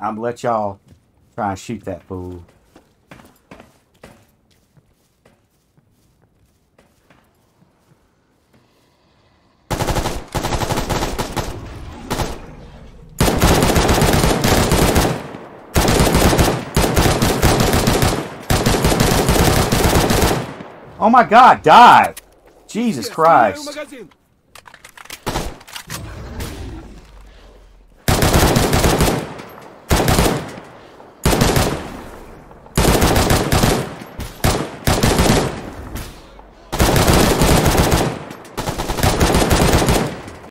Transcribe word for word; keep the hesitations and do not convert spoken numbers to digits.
I'm gonna let y'all try and shoot that fool. Oh my God, die! Jesus Christ.